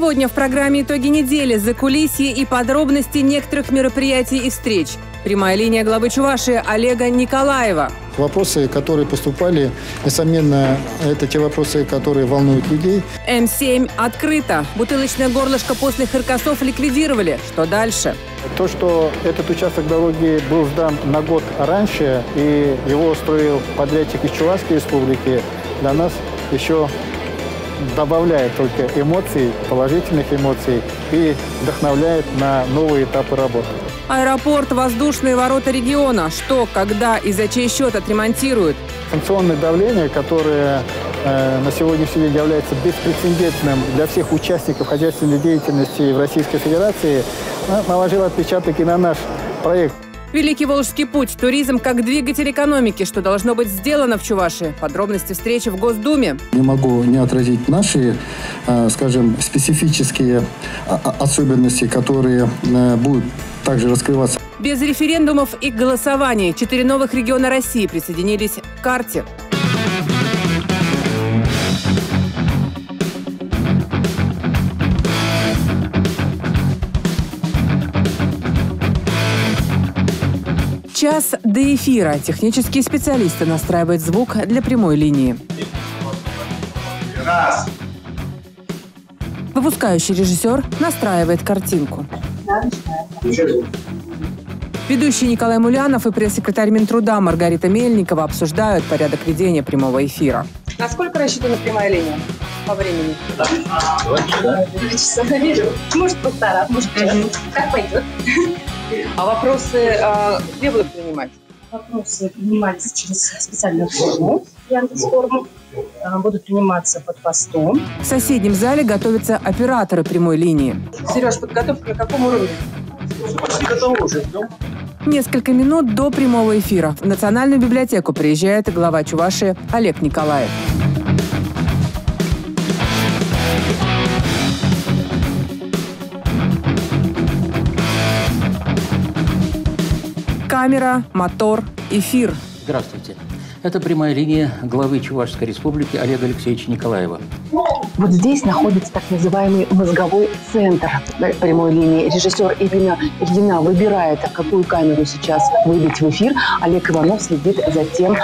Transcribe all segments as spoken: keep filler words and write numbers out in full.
Сегодня в программе «Итоги недели» закулисье и подробности некоторых мероприятий и встреч. Прямая линия главы Чувашии Олега Николаева. Вопросы, которые поступали, несомненно, это те вопросы, которые волнуют людей. Эм семь открыто. Бутылочное горлышко после Хыркасов ликвидировали. Что дальше? То, что этот участок дороги был сдан на год раньше, и его строил подрядчик из Чувашской республики, для нас еще добавляет только эмоций, положительных эмоций, и вдохновляет на новые этапы работы. Аэропорт, воздушные ворота региона. Что, когда и за чей счет отремонтируют? Санкционное давление, которое э, на сегодняшний день является беспрецедентным для всех участников хозяйственной деятельности в Российской Федерации, э, наложило отпечаток и на наш проект. Великий Волжский путь. Туризм как двигатель экономики. Что должно быть сделано в Чувашии? Подробности встречи в Госдуме. Не могу не отразить наши, скажем, специфические особенности, которые будут также раскрываться. Без референдумов и голосований четыре новых региона России присоединились к карте. Час до эфира. Технические специалисты настраивают звук для прямой линии. Раз. Выпускающий режиссер настраивает картинку. Ведущий Николай Мулянов и пресс-секретарь Минтруда Маргарита Мельникова обсуждают порядок ведения прямого эфира. Насколько рассчитана прямая линия по времени? Два часа. Может, полтора, может, час. Как пойдет. А вопросы а, где будут принимать? Вопросы принимаются через специальную форму, Яндекс.Форму. Будут приниматься под постом. В соседнем зале готовятся операторы прямой линии. Сереж, подготовка на каком уровне? Готовы уже. Несколько минут до прямого эфира в Национальную библиотеку приезжает глава Чувашии Олег Николаев. Камера, мотор, эфир. Здравствуйте. Это прямая линия главы Чувашской республики Олега Алексеевича Николаева. Вот здесь находится так называемый мозговой центр прямой линии. Режиссер Ирина Ильина выбирает, какую камеру сейчас выбить в эфир. Олег Иванов следит за тем,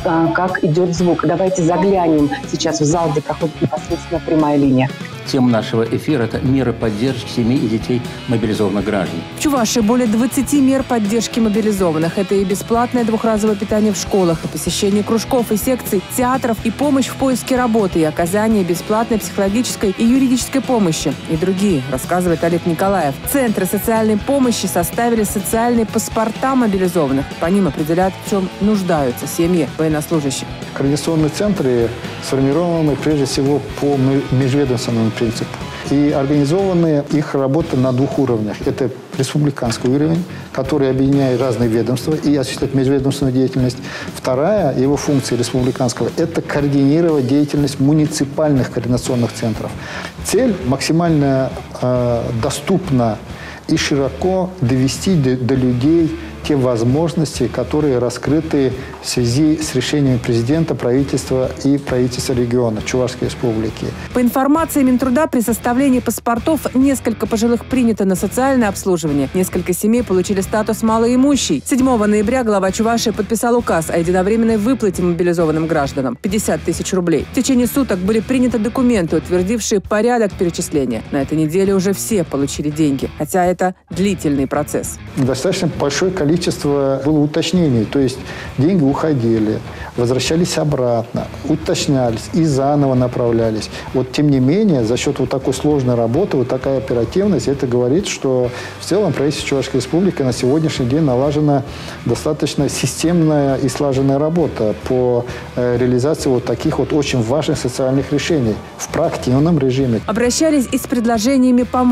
как идет звук. Давайте заглянем сейчас в зал, где проходит непосредственно прямая линия. Тема нашего эфира – это меры поддержки семей и детей мобилизованных граждан. В Чувашии более двадцати мер поддержки мобилизованных. Это и бесплатное двухразовое питание в школах, и посещение кружков и секций, театров, и помощь в поиске работы, и оказание бесплатной психологической и юридической помощи, и другие, рассказывает Олег Николаев. Центры социальной помощи составили социальные паспорта мобилизованных. По ним определяют, в чем нуждаются семьи военнослужащих. Координационные центры сформированы прежде всего по межведомственному принципу. И организованы их работа на двух уровнях. Это республиканский уровень, который объединяет разные ведомства и осуществляет межведомственную деятельность. Вторая его функция республиканского – это координировать деятельность муниципальных координационных центров. Цель максимально э, доступно и широко довести до, до людей те возможности, которые раскрыты в связи с решениями президента, правительства и правительства региона Чувашской республики. По информации Минтруда, при составлении паспортов несколько пожилых принято на социальное обслуживание. Несколько семей получили статус малоимущий. седьмого ноября глава Чувашии подписал указ о единовременной выплате мобилизованным гражданам – пятьдесят тысяч рублей. В течение суток были приняты документы, утвердившие порядок перечисления. На этой неделе уже все получили деньги, хотя это длительный процесс. Достаточно большое количество Количество было уточнений, то есть деньги уходили, возвращались обратно, уточнялись и заново направлялись. Вот тем не менее, за счет вот такой сложной работы, вот такая оперативность, это говорит, что в целом правительство Чувашской республики на сегодняшний день налажена достаточно системная и слаженная работа по э, реализации вот таких вот очень важных социальных решений в проактивном режиме. Обращались и с предложениями помочь.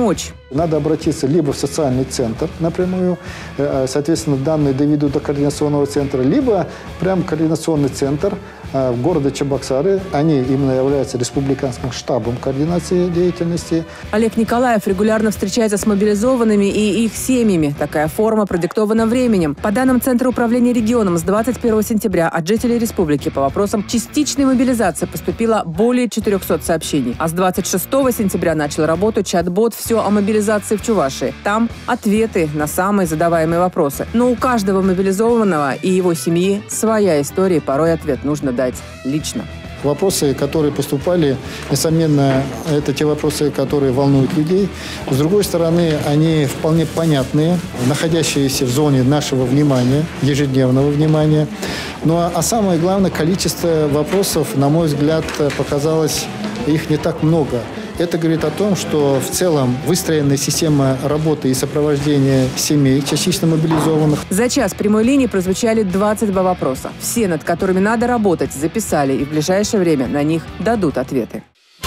Надо обратиться либо в социальный центр напрямую, соответственно, данные доведут до координационного центра, либо прям координационный центр в городе Чебоксары. Они именно являются республиканским штабом координации деятельности. Олег Николаев регулярно встречается с мобилизованными и их семьями. Такая форма продиктована временем. По данным Центра управления регионом, с двадцать первого сентября от жителей республики по вопросам частичной мобилизации поступило более четырехсот сообщений. А с двадцать шестого сентября начал работу чат-бот «Все о мобилизации в Чувашии». Там ответы на самые задаваемые вопросы. Но у каждого мобилизованного и его семьи своя история, порой ответ нужно дать лично. Вопросы, которые поступали, несомненно, это те вопросы, которые волнуют людей. С другой стороны, они вполне понятные, находящиеся в зоне нашего внимания, ежедневного внимания. Ну а, а самое главное, количество вопросов, на мой взгляд, показалось, их не так много. Это говорит о том, что в целом выстроенная система работы и сопровождения семей частично мобилизованных. За час прямой линии прозвучали двадцать два вопроса. Все, над которыми надо работать, записали, и в ближайшее время на них дадут ответы.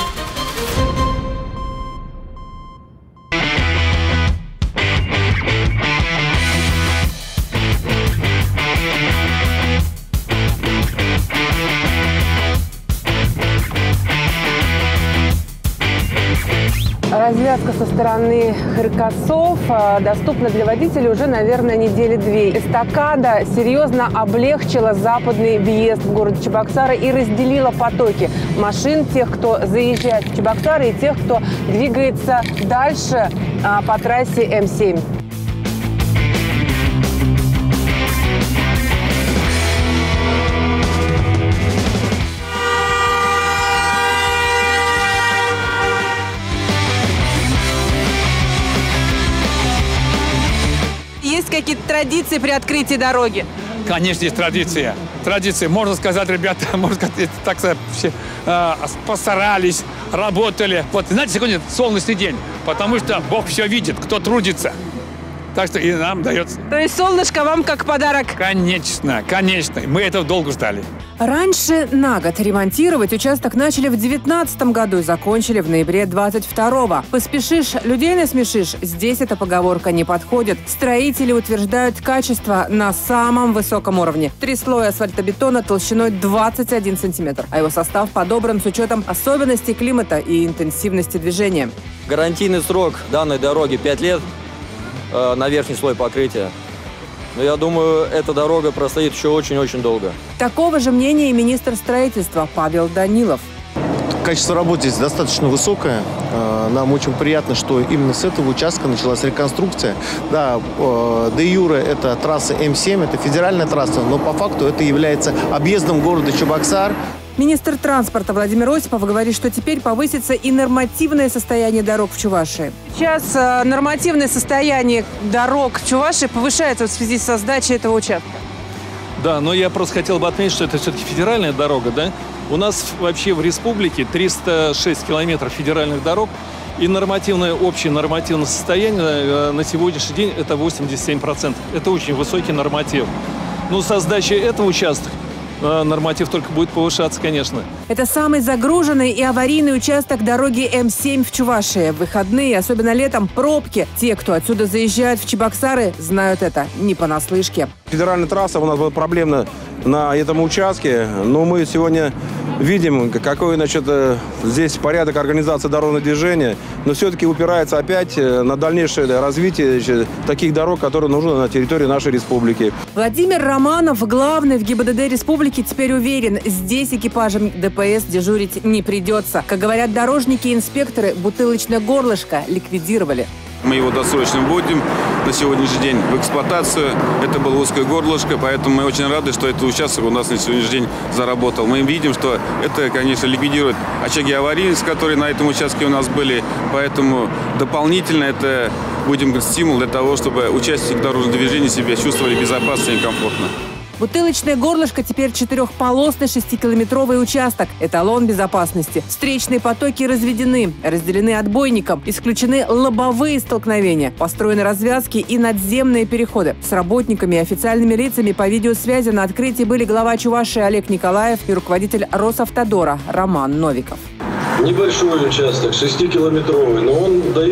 Развязка со стороны Хрикасов доступна для водителей уже, наверное, недели две. Эстакада серьезно облегчила западный въезд в город Чебоксары и разделила потоки машин, тех, кто заезжает в Чебоксары, и тех, кто двигается дальше по трассе М семь. Есть какие-то традиции при открытии дороги? Конечно, есть традиция. Традиции, можно сказать, ребята, можно сказать, так сказать, все, э, постарались, работали. Вот, знаете, сегодня солнечный день, потому что Бог все видит, кто трудится. Так что и нам дается. То есть солнышко вам как подарок? Конечно, конечно. Мы этого долго ждали. Раньше на год ремонтировать участок начали в девятнадцатом году и закончили в ноябре двадцать второго. Поспешишь, людей насмешишь. Здесь эта поговорка не подходит. Строители утверждают качество на самом высоком уровне. Три слоя асфальтобетона толщиной двадцать один сантиметр. А его состав подобран с учетом особенностей климата и интенсивности движения. Гарантийный срок данной дороги пять лет э, на верхний слой покрытия. Но я думаю, эта дорога простоит еще очень-очень долго. Такого же мнения и министр строительства Павел Данилов. Качество работы здесь достаточно высокое. Нам очень приятно, что именно с этого участка началась реконструкция. Да, де юре это трасса М семь, это федеральная трасса, но по факту это является объездом города Чебоксар. Министр транспорта Владимир Осипов говорит, что теперь повысится и нормативное состояние дорог в Чувашии. Сейчас э, нормативное состояние дорог в Чувашии повышается в связи со сдачей этого участка. Да, но я просто хотел бы отметить, что это все-таки федеральная дорога, да? У нас вообще в республике триста шесть километров федеральных дорог, и нормативное, общее нормативное состояние на сегодняшний день это восемьдесят семь процентов. Это очень высокий норматив. Но со сдачей этого участка норматив только будет повышаться, конечно. Это самый загруженный и аварийный участок дороги М семь в Чувашии. В выходные, особенно летом, пробки. Те, кто отсюда заезжают в Чебоксары, знают это не понаслышке. Федеральная трасса у нас была проблемна на этом участке, но мы сегодня видим, какой, значит, здесь порядок организации дорожного движения, но все-таки упирается опять на дальнейшее развитие, значит, таких дорог, которые нужны на территории нашей республики. Владимир Романов, главный в ГИБДД республики, теперь уверен, здесь экипажам ДПС дежурить не придется. Как говорят дорожники и инспекторы, бутылочное горлышко ликвидировали. Мы его досрочно вводим на сегодняшний день в эксплуатацию. Это было узкое горлышко, поэтому мы очень рады, что этот участок у нас на сегодняшний день заработал. Мы видим, что это, конечно, ликвидирует очаги аварийности, которые на этом участке у нас были. Поэтому дополнительно это будем стимул для того, чтобы участники дорожного движения себя чувствовали безопасно и комфортно. Бутылочное горлышко теперь четырехполосный шестикилометровый участок. Эталон безопасности. Встречные потоки разведены, разделены отбойником, исключены лобовые столкновения, построены развязки и надземные переходы. С работниками и официальными лицами по видеосвязи на открытии были глава Чувашии Олег Николаев и руководитель Росавтодора Роман Новиков. Небольшой участок, шестикилометровый, но он дает очень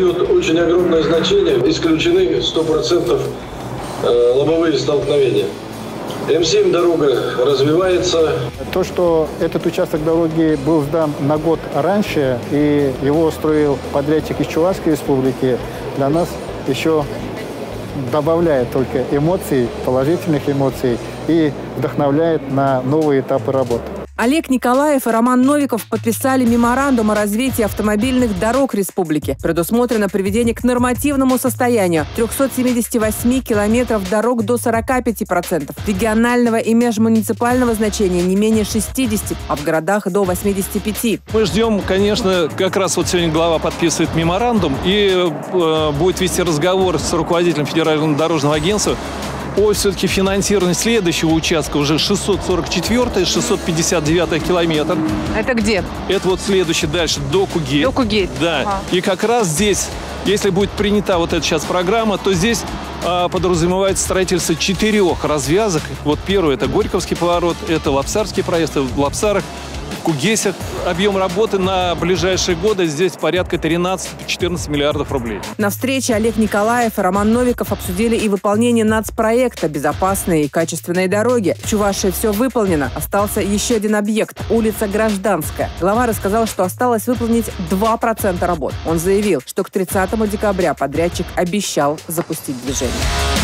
очень огромное значение. Исключены сто процентов лобовые столкновения. эм семь дорога развивается. То, что этот участок дороги был сдан на год раньше, и его строил подрядчик из Чувашской республики, для нас еще добавляет только эмоций, положительных эмоций, и вдохновляет на новые этапы работы. Олег Николаев и Роман Новиков подписали меморандум о развитии автомобильных дорог республики. Предусмотрено приведение к нормативному состоянию трехсот семидесяти восьми километров дорог до сорока пяти процентов, регионального и межмуниципального значения не менее шестидесяти, а в городах до восьмидесяти пяти. Мы ждем, конечно, как раз вот сегодня глава подписывает меморандум и э, будет вести разговор с руководителем Федерального дорожного агентства о все-таки финансировании следующего участка, уже шестьсот сорок четвёртый, шестьсот пятьдесят девятый километр. Это где? Это вот следующий дальше, до Кугель. До Кугель. Да. Ага. И как раз здесь, если будет принята вот эта сейчас программа, то здесь а, подразумевается строительство четырех развязок. Вот первый — это Горьковский поворот, это Лапсарский проезд, в Лапсарах, в Кугесях. Объем работы на ближайшие годы здесь порядка тринадцати-четырнадцати миллиардов рублей. На встрече Олег Николаев и Роман Новиков обсудили и выполнение нацпроекта «Безопасные и качественные дороги». В Чувашии все выполнено. Остался еще один объект – улица Гражданская. Глава рассказал, что осталось выполнить два процента работ. Он заявил, что к тридцатому декабря подрядчик обещал запустить движение.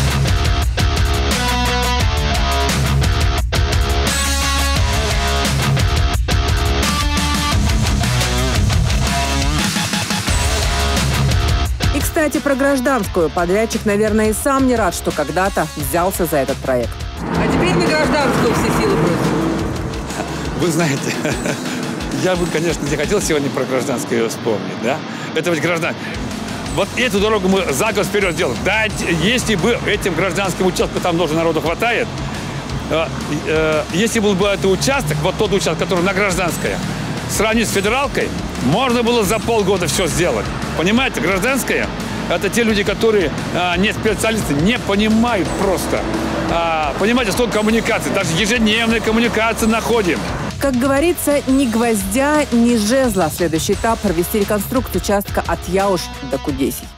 Кстати, про Гражданскую. Подрядчик, наверное, и сам не рад, что когда-то взялся за этот проект. А теперь на Гражданскую все силы бросим. Вы знаете, я бы, конечно, не хотел сегодня про Гражданскую вспомнить, да? Это ведь гражданская. Вот эту дорогу мы за год вперед сделали. Да, если бы этим гражданским участком там тоже народу хватает, если был бы этот участок, вот тот участок, который на Гражданская, сравнить с федералкой, можно было за полгода все сделать. Понимаете, Гражданская – это те люди, которые а, не специалисты, не понимают просто. А, понимаете, столько коммуникаций, даже ежедневные коммуникации находим. Как говорится, ни гвоздя, ни жезла. Следующий этап – провести реконструкцию участка от Яуш до Кугесей.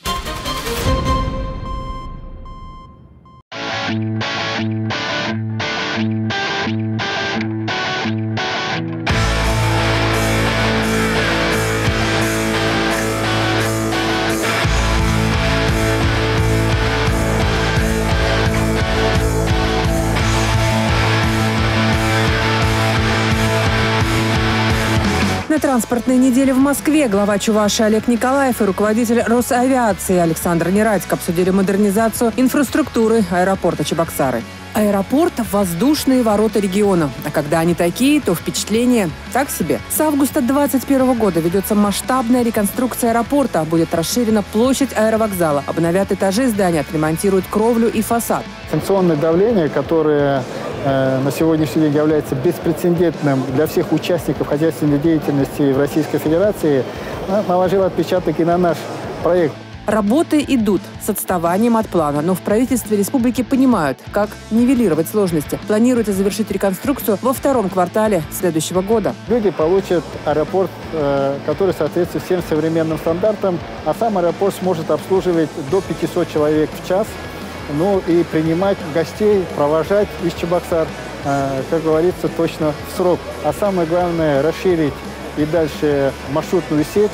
На транспортной неделе в Москве глава Чувашии Олег Николаев и руководитель Росавиации Александр Нерадько обсудили модернизацию инфраструктуры аэропорта Чебоксары. Аэропорт – воздушные ворота региона. А когда они такие, то впечатление так себе. С августа двадцать первого года ведется масштабная реконструкция аэропорта. Будет расширена площадь аэровокзала. Обновят этажи здания, отремонтируют кровлю и фасад. Санкционное давление, которое э, на сегодняшний день является беспрецедентным для всех участников хозяйственной деятельности в Российской Федерации, наложило отпечаток и на наш проект. Работы идут с отставанием от плана, но в правительстве республики понимают, как нивелировать сложности. Планируется завершить реконструкцию во втором квартале следующего года. Люди получат аэропорт, который соответствует всем современным стандартам, а сам аэропорт сможет обслуживать до пятисот человек в час, ну и принимать гостей, провожать из Чебоксар, как говорится, точно в срок. А самое главное – расширить и дальше маршрутную сеть,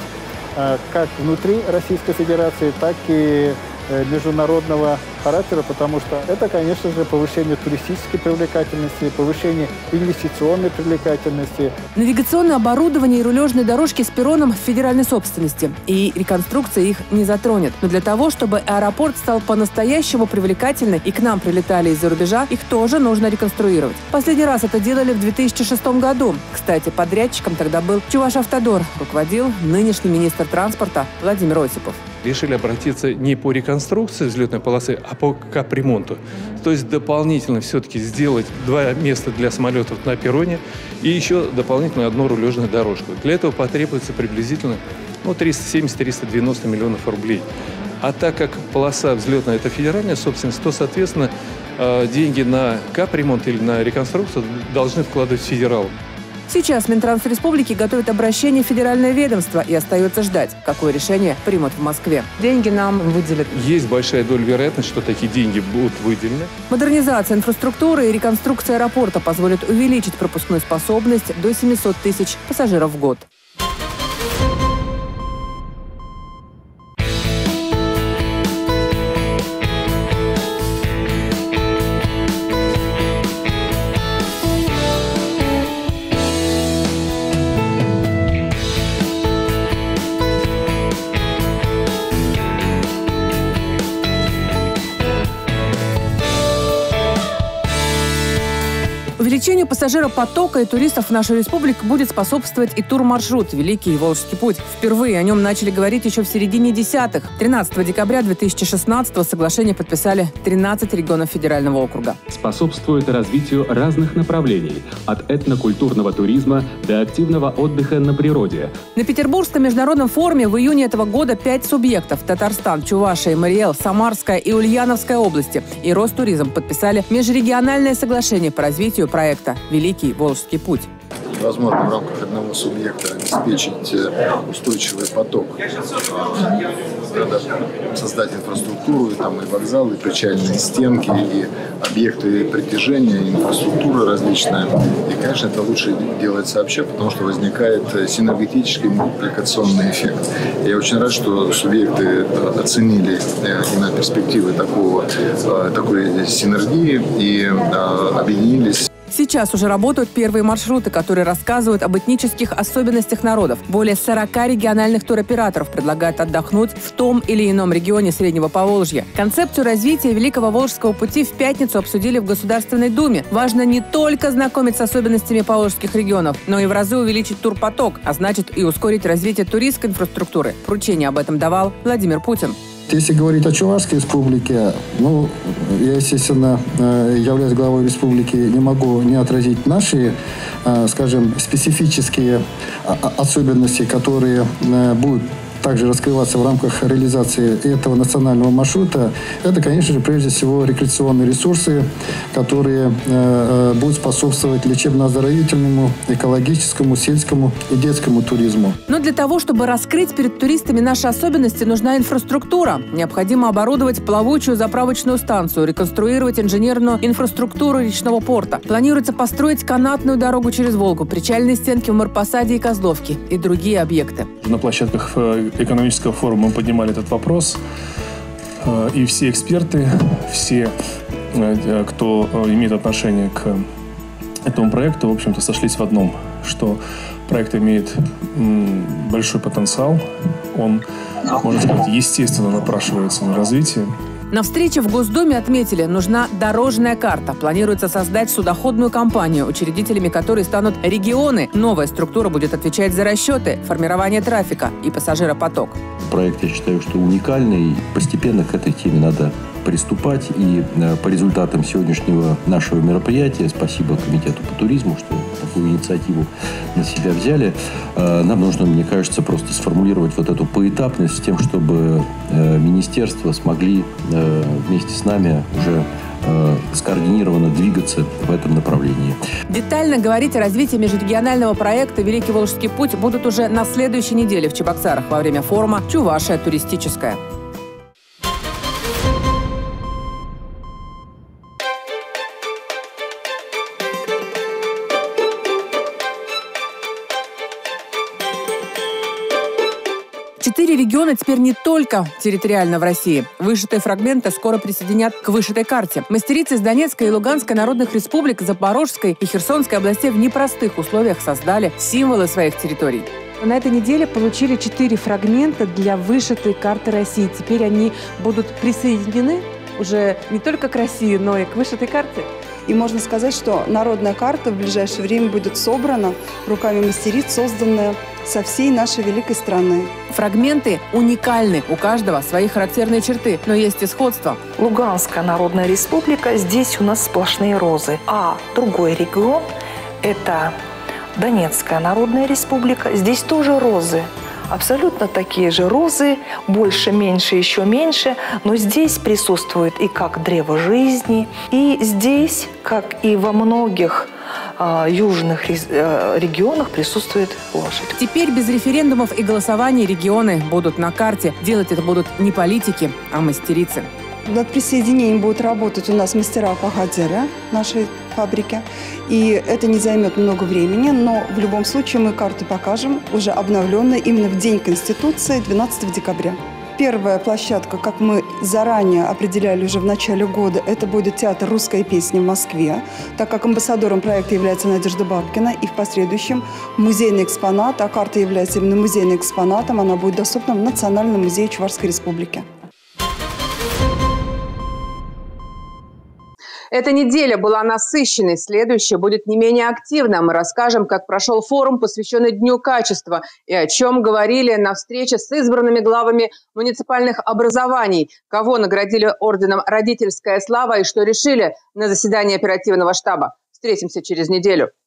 как внутри Российской Федерации, так и международного характера, потому что это, конечно же, повышение туристической привлекательности, повышение инвестиционной привлекательности. Навигационное оборудование и рулежные дорожки с перроном в федеральной собственности. И реконструкция их не затронет. Но для того, чтобы аэропорт стал по-настоящему привлекательным и к нам прилетали из-за рубежа, их тоже нужно реконструировать. Последний раз это делали в две тысячи шестом году. Кстати, подрядчиком тогда был Чувашавтодор. Руководил нынешний министр транспорта Владимир Осипов. Решили обратиться не по реконструкции взлетной полосы, а по капремонту. То есть дополнительно все-таки сделать два места для самолетов на перроне и еще дополнительно одну рулежную дорожку. Для этого потребуется приблизительно ну, триста семьдесят — триста девяносто миллионов рублей. А так как полоса взлетная – это федеральная собственность, то, соответственно, деньги на капремонт или на реконструкцию должны вкладывать федерал. Сейчас Минтранс Республики готовит обращение в федеральное ведомство и остается ждать, какое решение примут в Москве. Деньги нам выделят. Есть большая доля вероятности, что такие деньги будут выделены. Модернизация инфраструктуры и реконструкция аэропорта позволят увеличить пропускную способность до семисот тысяч пассажиров в год. Увеличению пассажиропотока и туристов в нашу республику будет способствовать и турмаршрут «Великий Волжский путь». Впервые о нем начали говорить еще в середине десятых. тринадцатого декабря две тысячи шестнадцатого соглашение подписали тринадцать регионов федерального округа. Способствует развитию разных направлений – от этнокультурного туризма до активного отдыха на природе. На Петербургском международном форуме в июне этого года пять субъектов – Татарстан, Чувашия, Мариэл, Самарская и Ульяновская области и Ростуризм подписали межрегиональное соглашение по развитию проекта «Великий Волжский путь». Возможно в рамках одного субъекта обеспечить устойчивый поток, создать инфраструктуру, там и вокзалы, и причальные стенки, и объекты притяжения, и инфраструктура различная. И, конечно, это лучше делать сообща, потому что возникает синергетический мультипликационный эффект. Я очень рад, что субъекты оценили именно перспективы такого, такой синергии и объединились. Сейчас уже работают первые маршруты, которые рассказывают об этнических особенностях народов. Более сорока региональных туроператоров предлагают отдохнуть в том или ином регионе Среднего Поволжья. Концепцию развития Великого Волжского пути в пятницу обсудили в Государственной Думе. Важно не только знакомить с особенностями поволжских регионов, но и в разы увеличить турпоток, а значит и ускорить развитие туристской инфраструктуры. Поручение об этом давал Владимир Путин. Если говорить о Чувашской республике, ну, я, естественно, являясь главой республики, не могу не отразить наши, скажем, специфические особенности, которые будут также раскрываться в рамках реализации этого национального маршрута. Это, конечно же, прежде всего рекреационные ресурсы, которые э, будут способствовать лечебно-оздоровительному, экологическому, сельскому и детскому туризму. Но для того, чтобы раскрыть перед туристами наши особенности, нужна инфраструктура. Необходимо оборудовать плавучую заправочную станцию, реконструировать инженерную инфраструктуру речного порта. Планируется построить канатную дорогу через Волгу, причальные стенки в Марпосаде и Козловке и другие объекты. На площадках экономического форума мы поднимали этот вопрос, и все эксперты, все, кто имеет отношение к этому проекту, в общем-то, сошлись в одном, что проект имеет большой потенциал, он, можно сказать, естественно напрашивается на развитие. На встрече в Госдуме отметили, нужна дорожная карта. Планируется создать судоходную компанию, учредителями которой станут регионы. Новая структура будет отвечать за расчеты, формирование трафика и пассажиропоток. Проект, я считаю, что уникальный. Постепенно к этой теме надо приступать. И по результатам сегодняшнего нашего мероприятия, спасибо Комитету по туризму, что такую инициативу на себя взяли, нам нужно, мне кажется, просто сформулировать вот эту поэтапность с тем, чтобы министерства смогли вместе с нами уже скоординированно двигаться в этом направлении. Детально говорить о развитии межрегионального проекта «Великий Волжский путь» будут уже на следующей неделе в Чебоксарах во время форума «Чувашия туристическая». Четыре региона теперь не только территориально в России. Вышитые фрагменты скоро присоединят к вышитой карте. Мастерицы из Донецкой и Луганской народных республик, Запорожской и Херсонской областей в непростых условиях создали символы своих территорий. На этой неделе получили четыре фрагмента для вышитой карты России. Теперь они будут присоединены уже не только к России, но и к вышитой карте. И можно сказать, что народная карта в ближайшее время будет собрана руками мастериц, созданная со всей нашей великой страны. Фрагменты уникальны, у каждого свои характерные черты, но есть и сходство. Луганская народная республика, здесь у нас сплошные розы. А другой регион – это Донецкая народная республика, здесь тоже розы. Абсолютно такие же розы, больше, меньше, еще меньше, но здесь присутствует и как древо жизни, и здесь, как и во многих э, южных э, регионах присутствует лошадь. Теперь без референдумов и голосований регионы будут на карте. Делать это будут не политики, а мастерицы. Над присоединением будут работать у нас мастера пахадзера нашей фабрики. И это не займет много времени, но в любом случае мы карты покажем, уже обновленные именно в День Конституции, двенадцатого декабря. Первая площадка, как мы заранее определяли уже в начале года, это будет театр «Русская песня» в Москве, так как амбассадором проекта является Надежда Бабкина, и в последующем музейный экспонат, а карта является именно музейным экспонатом, она будет доступна в Национальном музее Чувашской Республики. Эта неделя была насыщенной, следующая будет не менее активна. Мы расскажем, как прошел форум, посвященный Дню качества, и о чем говорили на встрече с избранными главами муниципальных образований, кого наградили орденом «Родительская слава» и что решили на заседании оперативного штаба. Встретимся через неделю.